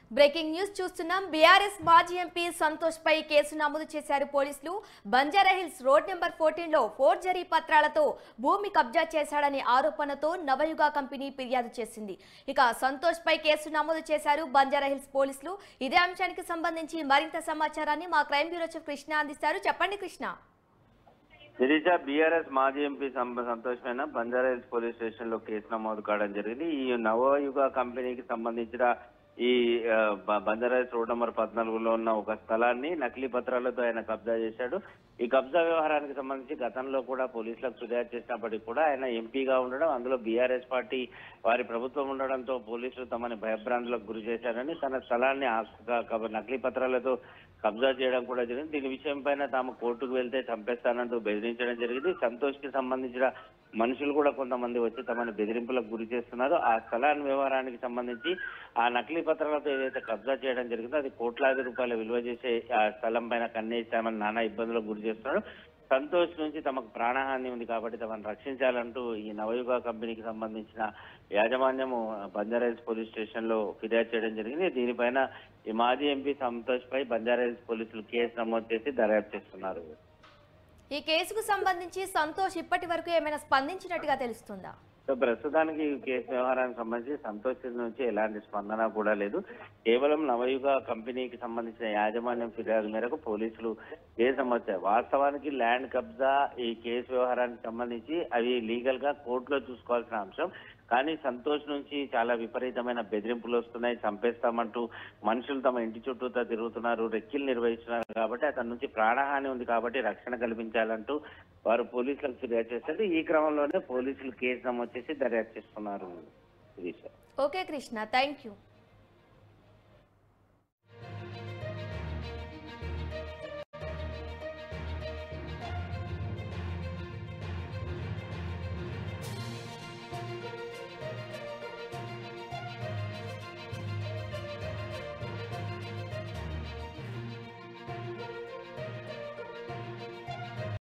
Breaking news చూస్తున్నాం. BRS మాజీ MP Santosh పై కేసు నమోదు చేశారు పోలీసులు. బంజారాహిల్స్ రోడ్ నెంబర్ 14 లో ఫోర్జరీ పత్రాలతో భూమి కబ్జా చేశాడనే ఆరోపణతో నవయుగ కంపెనీ ఫిర్యాదు చేసింది. ఇక సంతోష్ పై కేసు నమోదు చేశారు బంజారాహిల్స్ పోలీసులు. ఇదే అంశానికి సంబంధించి మరింత సమాచారాన్ని మా క్రైమ్ బ్యూరో చీఫ్ కృష్ణ అందిస్తారు. చెప్పండి కృష్ణ. శిరీష, బీఆర్ఎస్ మాజీ ఎంపీ సంతోష్ పైన బంజారాహిల్స్ పోలీస్ స్టేషన్ లో కేసు నమోదు కావడం జరిగింది. ఈ నవయుగ కంపెనీకి సంబంధించిన ఈ బంజారాహిల్స్ రోడ్ నెంబర్ 14లో ఉన్న ఒక స్థలాన్ని నకిలీ పత్రాలతో ఆయన కబ్జా చేశాడు. ఈ కబ్జా వ్యవహారానికి సంబంధించి గతంలో కూడా పోలీసులకు ఫిర్యాదు చేసినప్పటికీ కూడా ఆయన ఎంపీగా ఉండడం, అందులో బీఆర్ఎస్ పార్టీ వారి ప్రభుత్వం ఉండడంతో పోలీసులు తమని భయభ్రాంతులకు గురి చేశారని, తన స్థలాన్ని నకిలీ పత్రాలతో కబ్జా చేయడం కూడా జరిగింది. దీని విషయం పైన తాము కోర్టుకు వెళ్తే చంపేస్తానంటూ బెదిరించడం జరిగింది. సంతోష్ కి సంబంధించిన మనుషులు కూడా కొంతమంది వచ్చి తమని బెదిరింపులకు గురి చేస్తున్నారు. ఆ స్థలాన్ని వ్యవహారానికి సంబంధించి ఆ నకిలీ పత్రాలతో ఏదైతే కబ్జా చేయడం జరిగిందో అది కోట్లాది రూపాయల విలువ చేసే ఆ స్థలం పైన కన్నేస్తామని నానా ఇబ్బందులకు గురి చేస్తున్నారు. సంతోష్ నుంచి తమకు ప్రాణహాని ఉంది కాబట్టి తమను రక్షించాలంటూ ఈ నవయుగ కంపెనీకి సంబంధించిన యాజమాన్యము బంజారాహిల్స్ పోలీస్ స్టేషన్ లో ఫిర్యాదు చేయడం జరిగింది. దీనిపైన ఈ మాజీ ఎంపీ సంతోష్ పై బంజారాహిల్స్ పోలీసులు కేసు నమోదు చేసి దర్యాప్తు చేస్తున్నారు. ఈ కేసుకు సంబంధించి సంతోష్ ఇప్పటి వరకు ఏమైనా స్పందించినట్టుగా తెలుస్తుందా? ప్రస్తుతానికి ఈ కేసు వ్యవహారానికి సంబంధించి సంతోష్ నుంచి ఎలాంటి స్పందన కూడా లేదు. కేవలం నవయుగ కంపెనీకి సంబంధించిన యాజమాన్యం ఫిర్యాదు మేరకు పోలీసులు కేసు నమోదు. వాస్తవానికి ల్యాండ్ కబ్జా ఈ కేసు వ్యవహారానికి సంబంధించి అవి లీగల్ గా కోర్టులో చూసుకోవాల్సిన అంశం. కానీ సంతోష్ నుంచి చాలా విపరీతమైన బెదిరింపులు వస్తున్నాయి. చంపేస్తామంటూ మనుషులు తమ ఇంటి చుట్టూతో తిరుగుతున్నారు, రెక్కిలు నిర్వహిస్తున్నారు. కాబట్టి అతని నుంచి ప్రాణహాని ఉంది కాబట్టి రక్షణ కల్పించాలంటూ వారు పోలీసులకు ఫిర్యాదు చేస్తారు. ఈ క్రమంలోనే పోలీసులు కేసు నమోదు చేసి దర్యాప్తు చేస్తున్నారు. Okay Krishna, thank you.